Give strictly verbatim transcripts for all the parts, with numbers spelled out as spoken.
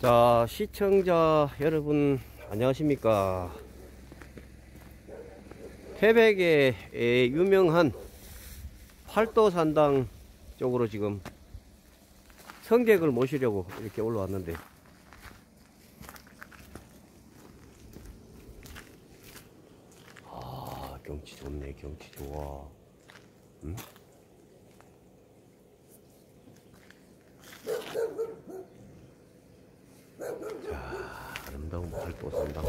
자, 시청자 여러분 안녕하십니까. 태백의 유명한 팔도산당 쪽으로 지금 성객을 모시려고 이렇게 올라왔는데, 아, 경치 좋네. 경치 좋아. 응? 자, 아름다운 팔도산당.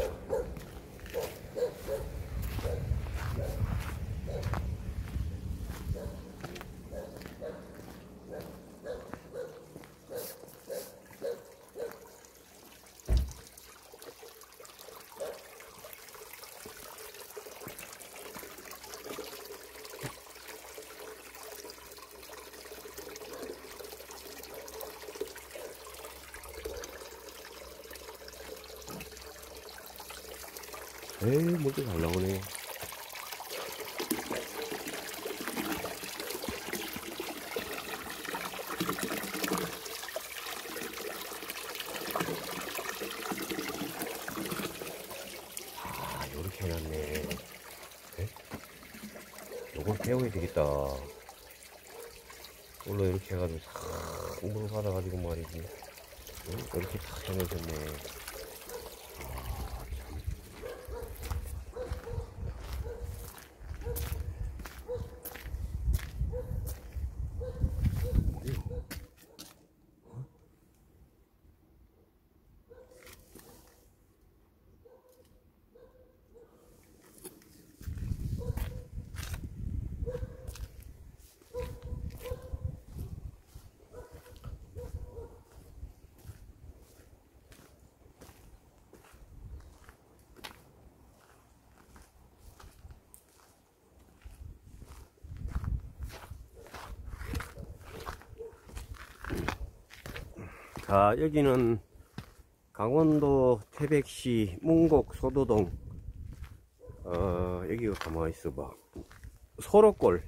에이, 먼저 잘 나오네. 아, 요렇게 해놨네. 에? 요걸 배워야 되겠다. 원래 이렇게 해가지고 싹 물을 받아가지고 말이지. 응? 이렇게 탁 해놓으셨네. 자, 여기는 강원도 태백시 문곡 소도동, 어, 여기가 가만히 있어봐. 소로골,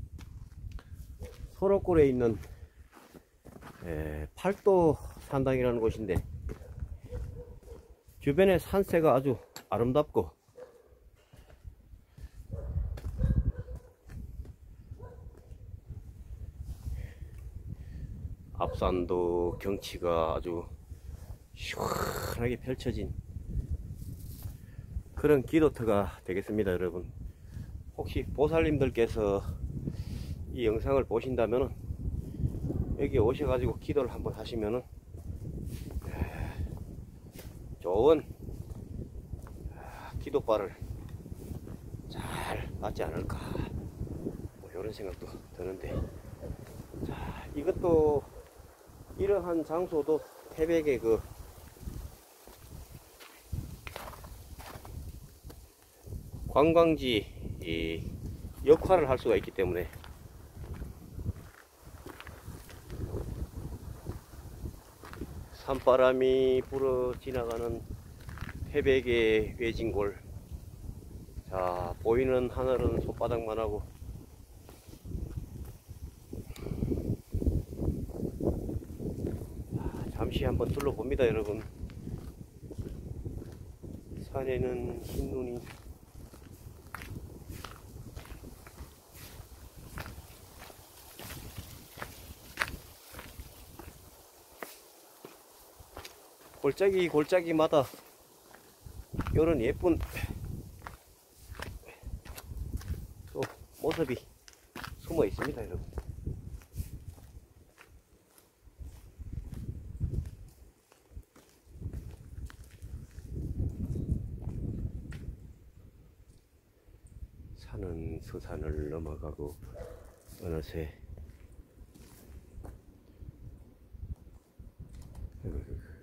소로골에 있는 에, 팔도산당이라는 곳인데, 주변의 산세가 아주 아름답고, 앞산도 경치가 아주 시원하게 펼쳐진 그런 기도터가 되겠습니다. 여러분, 혹시 보살님들께서 이 영상을 보신다면 여기 오셔가지고 기도를 한번 하시면은 좋은 기도바를 잘 받지 않을까, 뭐 이런 생각도 드는데, 자, 이것도 이러한 장소도 태백의 그 관광지 이 역할을 할 수가 있기 때문에, 산바람이 불어 지나가는 태백의 외진골. 자, 보이는 하늘은 손바닥만 하고, 잠시 한번 둘러봅니다. 여러분, 산에는 흰눈이 골짜기 골짜기마다 이런 예쁜 또 모습이 숨어 있습니다. 여러분, 산은 서산을 넘어가고 어느새